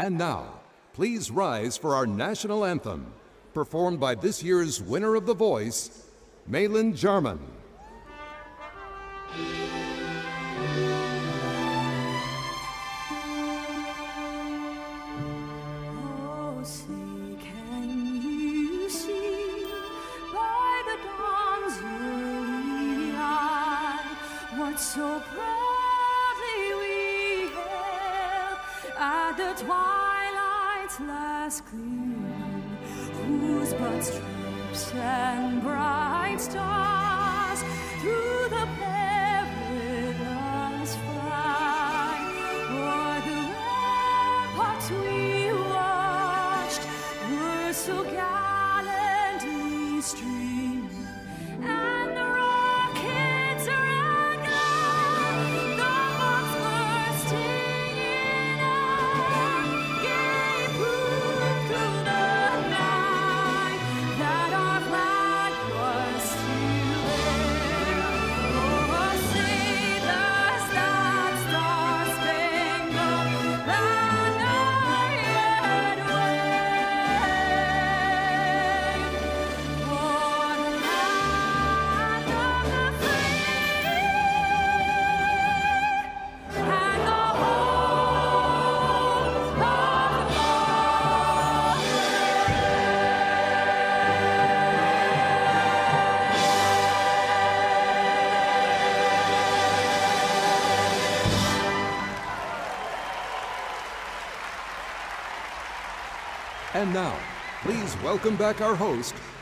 And now, please rise for our national anthem, performed by this year's winner of The Voice, Maelyn Jarmon. Oh, say, can you see by the dawn's early light what so proudly we hailed at the twilight's last gleam, whose broad stripes and bright stars through the perilous fight o'er the ramparts we watched were so gallantly streaming, and the rockets rang out, the bombs bursting in air, gave proof through the night that our flag was still there. Oh, save us that star-spangled banner yet waved o'er the land of the free and the home of the And now, please welcome back our host,